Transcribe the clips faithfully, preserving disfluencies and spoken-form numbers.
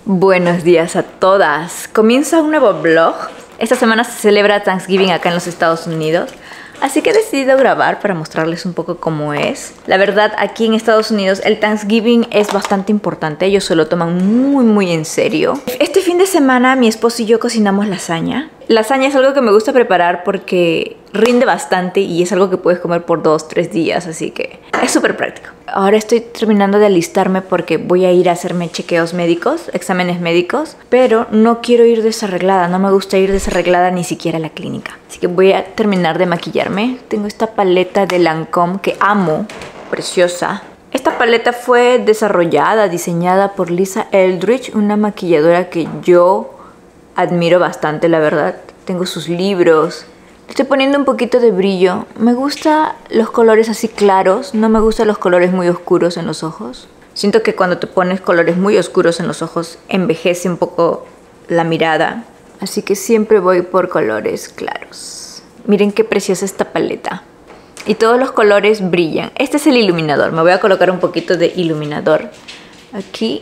Buenos días a todas. Comienza un nuevo vlog. Esta semana se celebra Thanksgiving acá en los Estados Unidos, así que he decidido grabar para mostrarles un poco cómo es. La verdad, aquí en Estados Unidos el Thanksgiving es bastante importante. Ellos se lo toman muy muy en serio. Este fin de semana mi esposo y yo cocinamos lasaña. Lasaña es algo que me gusta preparar porque rinde bastante y es algo que puedes comer por dos, tres días, así que es súper práctico. Ahora estoy terminando de alistarme porque voy a ir a hacerme chequeos médicos, exámenes médicos, pero no quiero ir desarreglada, no me gusta ir desarreglada ni siquiera a la clínica. Así que voy a terminar de maquillarme. Tengo esta paleta de Lancôme que amo, preciosa. Esta paleta fue desarrollada, diseñada por Lisa Eldridge, una maquilladora que yo admiro bastante, la verdad. Tengo sus libros. Estoy poniendo un poquito de brillo. Me gustan los colores así claros. No me gustan los colores muy oscuros en los ojos. Siento que cuando te pones colores muy oscuros en los ojos envejece un poco la mirada. Así que siempre voy por colores claros. Miren qué preciosa esta paleta. Y todos los colores brillan. Este es el iluminador. Me voy a colocar un poquito de iluminador aquí.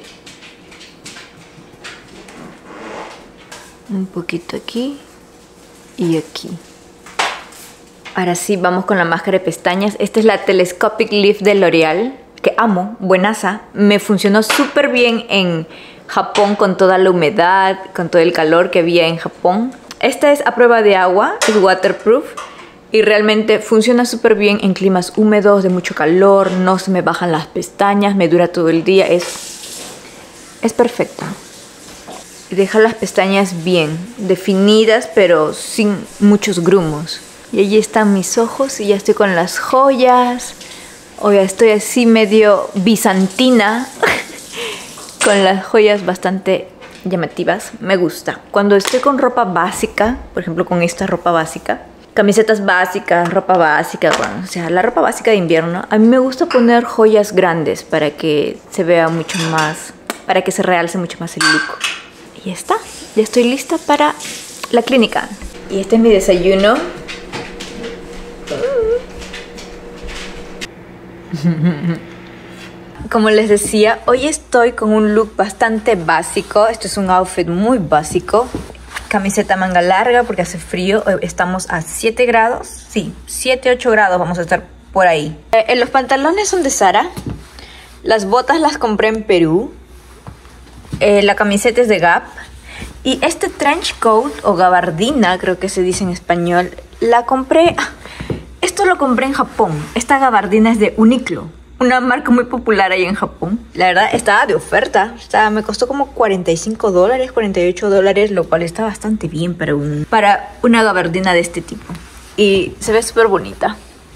Un poquito aquí y aquí. Ahora sí, vamos con la máscara de pestañas. Esta es la Telescopic Lift de L'Oreal, que amo, buenaza. Me funcionó súper bien en Japón con toda la humedad, con todo el calor que había en Japón. Esta es a prueba de agua, es waterproof y realmente funciona súper bien en climas húmedos, de mucho calor. No se me bajan las pestañas, me dura todo el día. Es, es perfecta. Deja las pestañas bien definidas, pero sin muchos grumos. Y allí están mis ojos y ya estoy con las joyas. Hoy estoy así medio bizantina, con las joyas bastante llamativas. Me gusta. Cuando estoy con ropa básica, por ejemplo con esta ropa básica, camisetas básicas, ropa básica, bueno, o sea, la ropa básica de invierno, a mí me gusta poner joyas grandes para que se vea mucho más, para que se realce mucho más el look. Y ya está, ya estoy lista para la clínica. Y este es mi desayuno. Como les decía, hoy estoy con un look bastante básico. Esto es un outfit muy básico. Camiseta manga larga porque hace frío. Estamos a siete grados. Sí, siete, ocho grados vamos a estar por ahí. Eh, los pantalones son de Zara. Las botas las compré en Perú. Eh, la camiseta es de Gap. Y este trench coat o gabardina, creo que se dice en español, la compré... Esto lo compré en Japón. Esta gabardina es de Uniqlo, una marca muy popular ahí en Japón. La verdad estaba de oferta. Estaba, me costó como cuarenta y cinco dólares, cuarenta y ocho dólares, lo cual está bastante bien para, un, para una gabardina de este tipo. Y se ve súper bonita.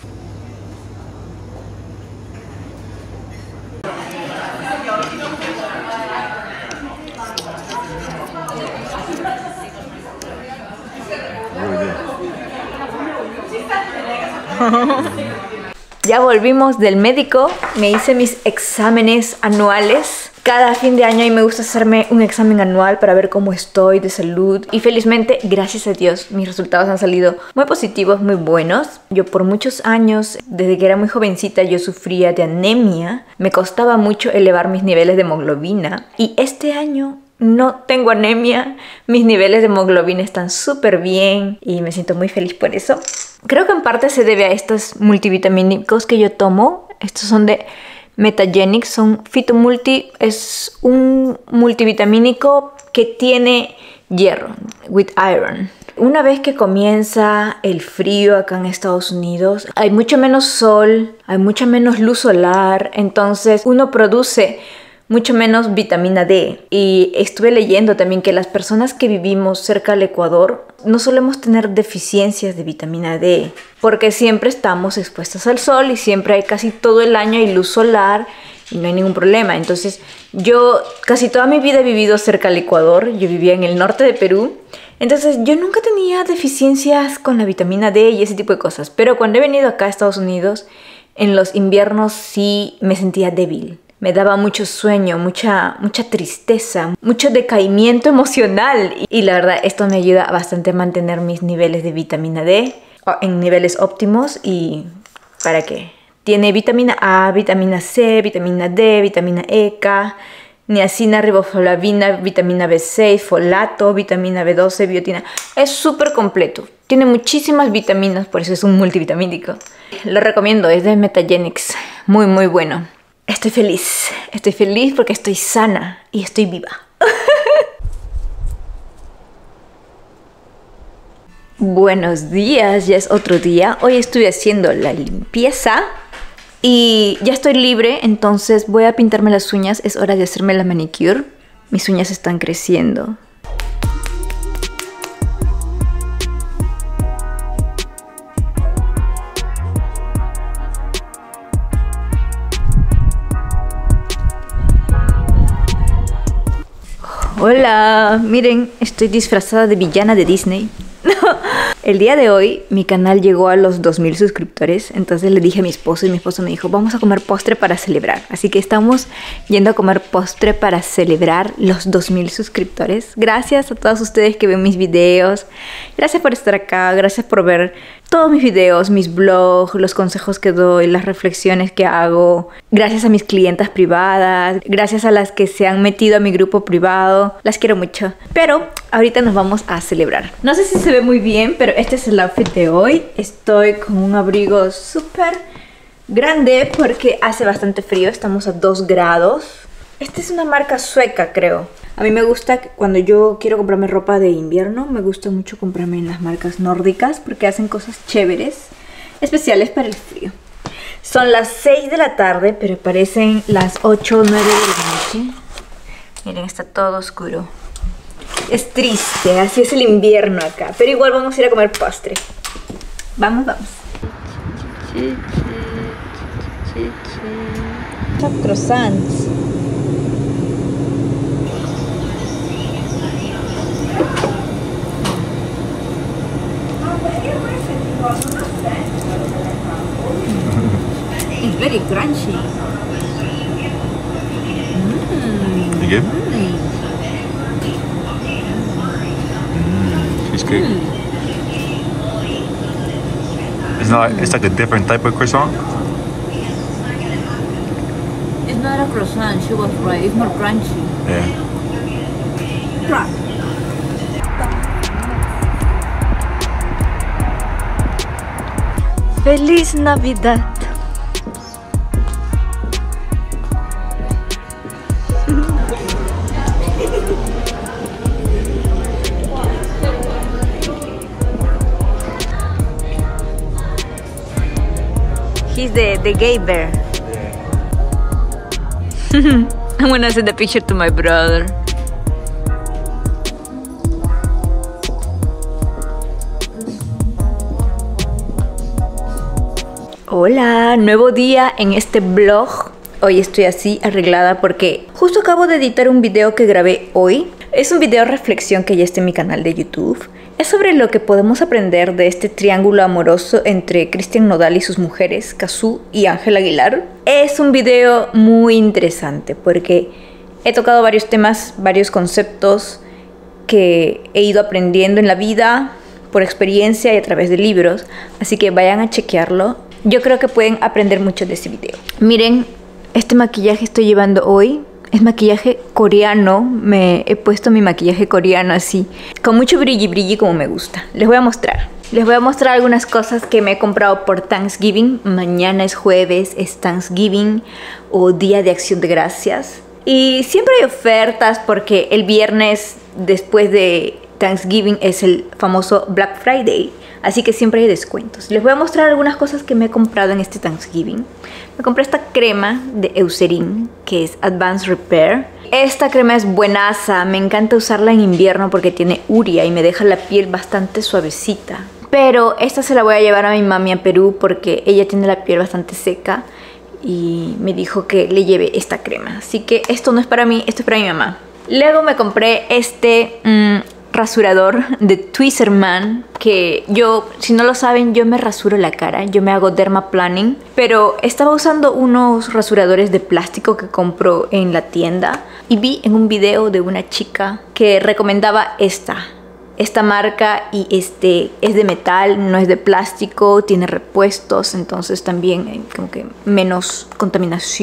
Ya volvimos del médico, me hice mis exámenes anuales. Cada fin de año a mí me gusta hacerme un examen anual para ver cómo estoy de salud. Y felizmente, gracias a Dios, mis resultados han salido muy positivos, muy buenos. Yo por muchos años, desde que era muy jovencita, yo sufría de anemia. Me costaba mucho elevar mis niveles de hemoglobina. Y este año no tengo anemia, mis niveles de hemoglobina están súper bien y me siento muy feliz por eso. Creo que en parte se debe a estos multivitamínicos que yo tomo. Estos son de Metagenics, son Phytomulti, es un multivitamínico que tiene hierro, with iron. Una vez que comienza el frío acá en Estados Unidos, hay mucho menos sol, hay mucha menos luz solar, entonces uno produce mucho menos vitamina D. Y estuve leyendo también que las personas que vivimos cerca del Ecuador no solemos tener deficiencias de vitamina D, porque siempre estamos expuestas al sol y siempre hay casi todo el año hay luz solar y no hay ningún problema. Entonces yo casi toda mi vida he vivido cerca del Ecuador. Yo vivía en el norte de Perú. Entonces yo nunca tenía deficiencias con la vitamina D y ese tipo de cosas. Pero cuando he venido acá a Estados Unidos, en los inviernos sí me sentía débil. Me daba mucho sueño, mucha, mucha tristeza, mucho decaimiento emocional. Y la verdad, esto me ayuda bastante a mantener mis niveles de vitamina D en niveles óptimos. ¿Y para qué? Tiene vitamina A, vitamina C, vitamina D, vitamina E, K, niacina, riboflavina, vitamina B seis, folato, vitamina B doce, biotina. Es súper completo. Tiene muchísimas vitaminas, por eso es un multivitamínico. Lo recomiendo, es de Metagenics. Muy, muy bueno. Estoy feliz. Estoy feliz porque estoy sana y estoy viva. Buenos días, ya es otro día. Hoy estuve haciendo la limpieza y ya estoy libre, entonces voy a pintarme las uñas. Es hora de hacerme la manicure. Mis uñas están creciendo. Hola, miren, estoy disfrazada de villana de Disney. El día de hoy mi canal llegó a los dos mil suscriptores, entonces le dije a mi esposo y mi esposo me dijo, vamos a comer postre para celebrar. Así que estamos yendo a comer postre para celebrar los dos mil suscriptores. Gracias a todos ustedes que ven mis videos, gracias por estar acá, gracias por ver todos mis videos, mis vlogs, los consejos que doy, las reflexiones que hago. Gracias a mis clientas privadas, gracias a las que se han metido a mi grupo privado. Las quiero mucho. Pero ahorita nos vamos a celebrar. No sé si se ve muy bien, pero este es el outfit de hoy. Estoy con un abrigo súper grande porque hace bastante frío. Estamos a dos grados. Esta es una marca sueca, creo. A mí me gusta cuando yo quiero comprarme ropa de invierno, me gusta mucho comprarme en las marcas nórdicas porque hacen cosas chéveres, especiales para el frío. Son las seis de la tarde, pero parecen las ocho o nueve de la noche. Miren, está todo oscuro. Es triste, así es el invierno acá, pero igual vamos a ir a comer postre. Vamos, vamos. Top croissants. It's very crunchy. Mm. You good? Mm. Mm. Cheesecake. Mm. It's not. It's like a different type of croissant. It's not a croissant. She was right. It's more crunchy. Yeah. Try. Feliz Navidad. He's the, the gay bear. I'm gonna send a picture to my brother. Hola, nuevo día en este vlog. Hoy estoy así arreglada porque justo acabo de editar un video que grabé hoy. Es un video reflexión que ya está en mi canal de YouTube. Es sobre lo que podemos aprender de este triángulo amoroso entre Cristian Nodal y sus mujeres, Cazzu y Ángel Aguilar. Es un video muy interesante porque he tocado varios temas, varios conceptos que he ido aprendiendo en la vida por experiencia y a través de libros. Así que vayan a chequearlo. Yo creo que pueden aprender mucho de este video. Miren, este maquillaje estoy llevando hoy. Es maquillaje coreano. Me he puesto mi maquillaje coreano así, con mucho brilli brilli como me gusta. Les voy a mostrar. Les voy a mostrar algunas cosas que me he comprado por Thanksgiving. Mañana es jueves, es Thanksgiving o Día de Acción de Gracias. Y siempre hay ofertas porque el viernes después de Thanksgiving es el famoso Black Friday. Así que siempre hay descuentos. Les voy a mostrar algunas cosas que me he comprado en este Thanksgiving. Me compré esta crema de Eucerin, que es Advanced Repair. Esta crema es buenaza. Me encanta usarla en invierno porque tiene urea y me deja la piel bastante suavecita. Pero esta se la voy a llevar a mi mami a Perú porque ella tiene la piel bastante seca y me dijo que le lleve esta crema. Así que esto no es para mí, esto es para mi mamá. Luego me compré este mmm, rasurador de Tweezerman, que yo, si no lo saben, yo me rasuro la cara, yo me hago dermaplaning, pero estaba usando unos rasuradores de plástico que compro en la tienda y vi en un video de una chica que recomendaba esta esta marca y este es de metal, no es de plástico, tiene repuestos, entonces también hay como que menos contaminación.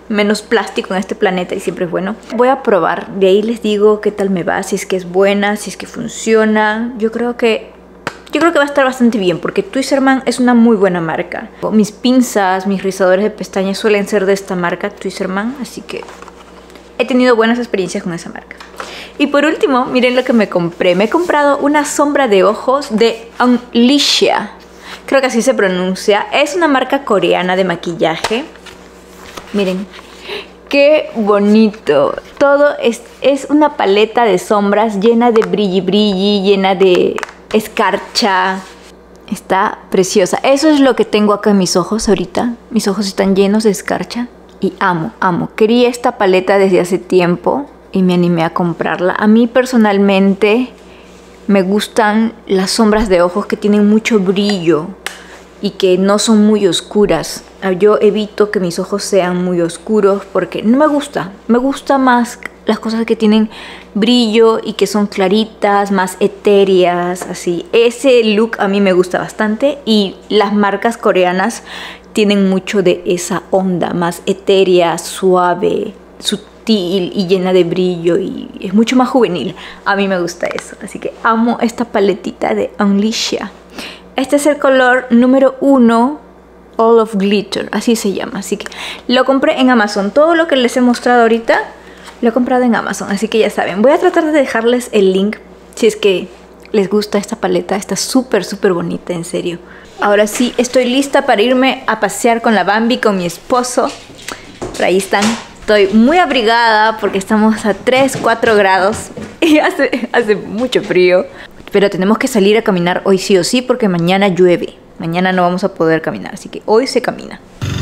menos plástico en este planeta y siempre es bueno. Voy a probar, de ahí les digo qué tal me va, si es que es buena, si es que funciona. Yo creo que, yo creo que va a estar bastante bien porque Tweezerman es una muy buena marca. Mis pinzas, mis rizadores de pestañas suelen ser de esta marca, Tweezerman, así que he tenido buenas experiencias con esa marca. Y por último, miren lo que me compré. Me he comprado una sombra de ojos de Unleashia. Creo que así se pronuncia. Es una marca coreana de maquillaje. Miren, qué bonito. Todo es, es una paleta de sombras llena de brilli brilli, llena de escarcha. Está preciosa. Eso es lo que tengo acá en mis ojos ahorita. Mis ojos están llenos de escarcha. Y amo, amo. Quería esta paleta desde hace tiempo y me animé a comprarla. A mí personalmente me gustan las sombras de ojos que tienen mucho brillo y que no son muy oscuras. Yo evito que mis ojos sean muy oscuros porque no me gusta. Me gusta más las cosas que tienen brillo y que son claritas, más etéreas, así. Ese look a mí me gusta bastante y las marcas coreanas tienen mucho de esa onda, más etérea, suave, sutil y llena de brillo y es mucho más juvenil. A mí me gusta eso, así que amo esta paletita de Unleashia. Este es el color número uno, All of Glitter, así se llama. Así que lo compré en Amazon. Todo lo que les he mostrado ahorita lo he comprado en Amazon, así que ya saben. Voy a tratar de dejarles el link si es que les gusta esta paleta. Está súper, súper bonita, en serio. Ahora sí, estoy lista para irme a pasear con la Bambi, con mi esposo. Por ahí están. Estoy muy abrigada porque estamos a tres, cuatro grados y hace, hace mucho frío. Pero tenemos que salir a caminar hoy sí o sí porque mañana llueve. Mañana no vamos a poder caminar, así que hoy se camina.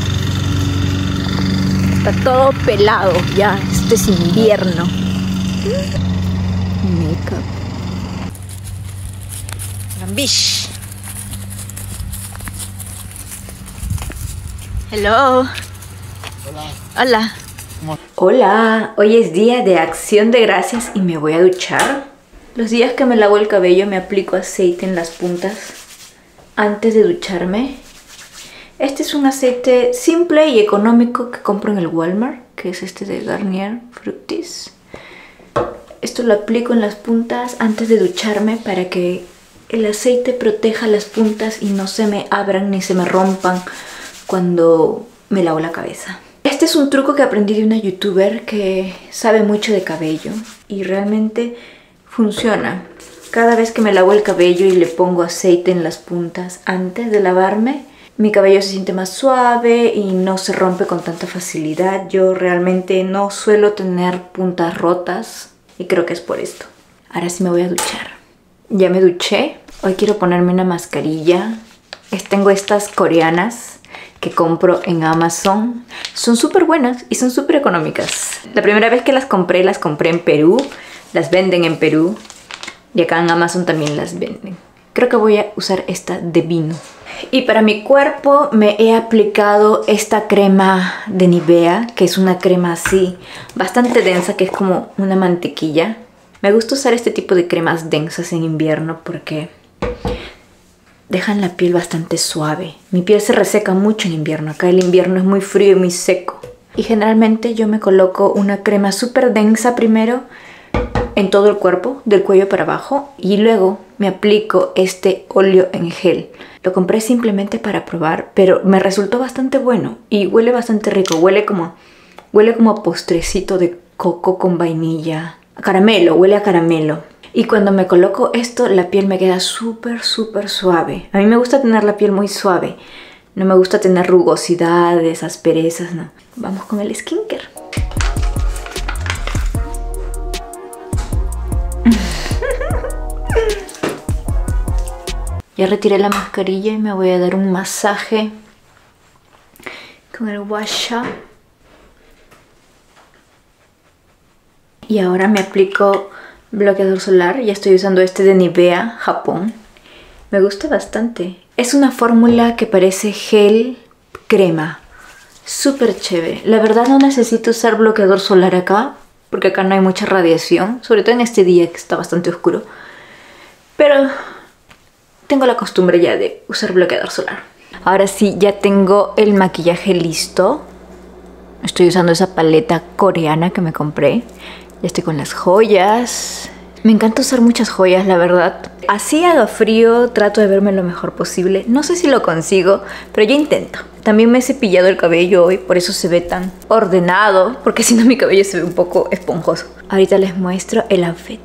Está todo pelado ya, este es invierno. Makeup. Bambish. Hello. Hola. Hola. Hola, hoy es día de Acción de Gracias y me voy a duchar. Los días que me lavo el cabello me aplico aceite en las puntas antes de ducharme. Este es un aceite simple y económico que compro en el Walmart, que es este de Garnier Fructis. Esto lo aplico en las puntas antes de ducharme para que el aceite proteja las puntas y no se me abran ni se me rompan cuando me lavo la cabeza. Este es un truco que aprendí de una youtuber que sabe mucho de cabello y realmente funciona. Cada vez que me lavo el cabello y le pongo aceite en las puntas antes de lavarme, mi cabello se siente más suave y no se rompe con tanta facilidad. Yo realmente no suelo tener puntas rotas y creo que es por esto. Ahora sí me voy a duchar. Ya me duché. Hoy quiero ponerme una mascarilla. Tengo estas coreanas que compro en Amazon. Son súper buenas y son súper económicas. La primera vez que las compré, las compré en Perú. Las venden en Perú. Y acá en Amazon también las venden. Creo que voy a usar esta de vino. Y para mi cuerpo me he aplicado esta crema de Nivea, que es una crema así, bastante densa, que es como una mantequilla. Me gusta usar este tipo de cremas densas en invierno porque dejan la piel bastante suave. Mi piel se reseca mucho en invierno. Acá el invierno es muy frío y muy seco. Y generalmente yo me coloco una crema súper densa primero en todo el cuerpo, del cuello para abajo, y luego me aplico este óleo en gel. Lo compré simplemente para probar, pero me resultó bastante bueno y huele bastante rico. Huele como, huele como a postrecito de coco con vainilla. A caramelo, huele a caramelo. Y cuando me coloco esto, la piel me queda súper, súper suave. A mí me gusta tener la piel muy suave. No me gusta tener rugosidades, asperezas, no. Vamos con el skincare. Ya retiré la mascarilla y me voy a dar un masaje con el wash up. Y ahora me aplico bloqueador solar. Ya estoy usando este de Nivea, Japón. Me gusta bastante. Es una fórmula que parece gel crema. Súper chévere. La verdad no necesito usar bloqueador solar acá, porque acá no hay mucha radiación. Sobre todo en este día que está bastante oscuro. Pero tengo la costumbre ya de usar bloqueador solar. Ahora sí, ya tengo el maquillaje listo. Estoy usando esa paleta coreana que me compré. Ya estoy con las joyas. Me encanta usar muchas joyas, la verdad. Así haga frío, trato de verme lo mejor posible. No sé si lo consigo, pero yo intento. También me he cepillado el cabello hoy, por eso se ve tan ordenado, porque si no mi cabello se ve un poco esponjoso. Ahorita les muestro el outfit.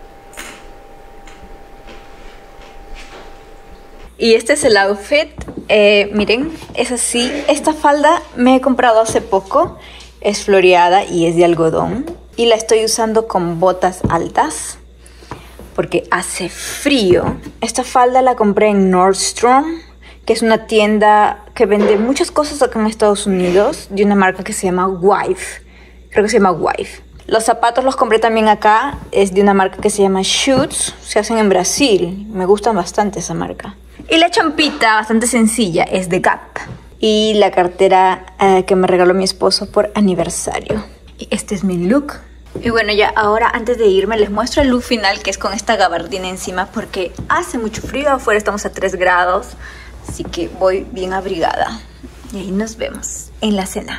Y este es el outfit. Eh, miren, es así. Esta falda me he comprado hace poco. Es floreada y es de algodón. Y la estoy usando con botas altas porque hace frío. Esta falda la compré en Nordstrom, que es una tienda que vende muchas cosas acá en Estados Unidos, de una marca que se llama Wife. Creo que se llama Wife. Los zapatos los compré también acá. Es de una marca que se llama Schutz. Se hacen en Brasil. Me gusta bastante esa marca. Y la champita, bastante sencilla, es de Gap. Y la cartera eh, que me regaló mi esposo por aniversario. Y este es mi look. Y bueno, ya ahora antes de irme les muestro el look final, que es con esta gabardina encima, porque hace mucho frío. Afuera estamos a tres grados. Así que voy bien abrigada. Y ahí nos vemos en la cena.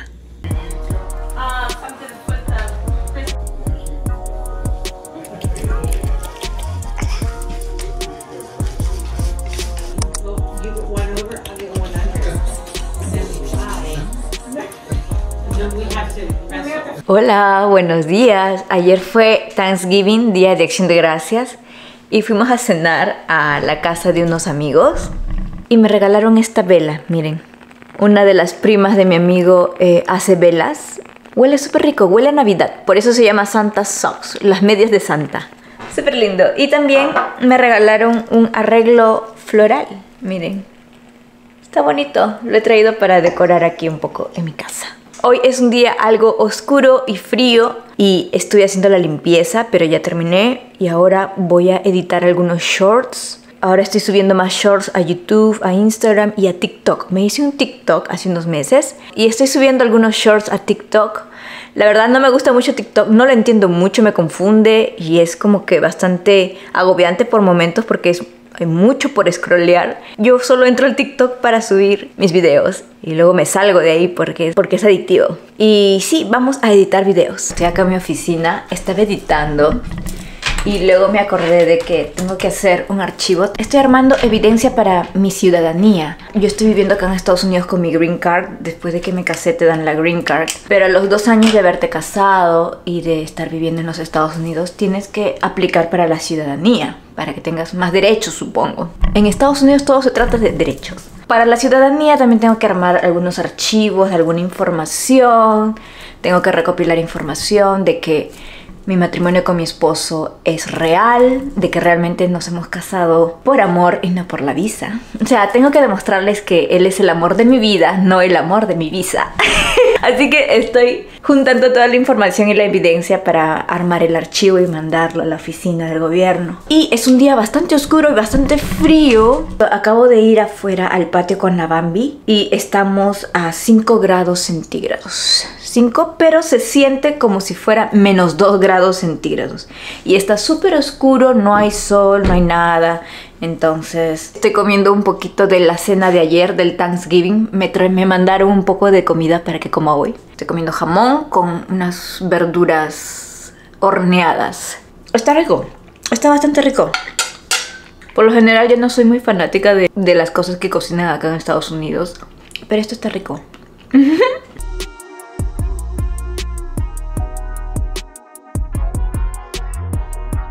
Hola, buenos días. Ayer fue Thanksgiving, Día de Acción de Gracias, y fuimos a cenar a la casa de unos amigos y me regalaron esta vela, miren. Una de las primas de mi amigo eh, hace velas. Huele súper rico, huele a Navidad. Por eso se llama Santa Socks, las medias de Santa. Súper lindo. Y también me regalaron un arreglo floral, miren. Está bonito, lo he traído para decorar aquí un poco en mi casa. Hoy es un día algo oscuro y frío y estoy haciendo la limpieza, pero ya terminé y ahora voy a editar algunos shorts. Ahora estoy subiendo más shorts a YouTube, a Instagram y a TikTok. Me hice un TikTok hace unos meses y estoy subiendo algunos shorts a TikTok. La verdad no me gusta mucho TikTok, no lo entiendo mucho, me confunde y es como que bastante agobiante por momentos porque es... hay mucho por scrollear. Yo solo entro al TikTok para subir mis videos y luego me salgo de ahí porque, porque es adictivo. Y sí, vamos a editar videos. Estoy acá en mi oficina, estaba editando y luego me acordé de que tengo que hacer un archivo. Estoy armando evidencia para mi ciudadanía. Yo estoy viviendo acá en Estados Unidos con mi green card. Después de que me casé te dan la green card. Pero a los dos años de haberte casado y de estar viviendo en los Estados Unidos tienes que aplicar para la ciudadanía, para que tengas más derechos, supongo. En Estados Unidos todo se trata de derechos. Para la ciudadanía también tengo que armar algunos archivos de alguna información. Tengo que recopilar información de que mi matrimonio con mi esposo es real, de que realmente nos hemos casado por amor y no por la visa. O sea, tengo que demostrarles que él es el amor de mi vida, no el amor de mi visa. Así que estoy juntando toda la información y la evidencia para armar el archivo y mandarlo a la oficina del gobierno. Y es un día bastante oscuro y bastante frío. Acabo de ir afuera al patio con la Bambi y estamos a cinco grados centígrados. cinco, pero se siente como si fuera menos dos grados centígrados. Y está súper oscuro, no hay sol, no hay nada. Entonces estoy comiendo un poquito de la cena de ayer, del Thanksgiving. Me, me mandaron un poco de comida para que coma hoy. Estoy comiendo jamón con unas verduras horneadas. Está rico, está bastante rico. Por lo general yo no soy muy fanática de, de las cosas que cocinan acá en Estados Unidos, pero esto está rico.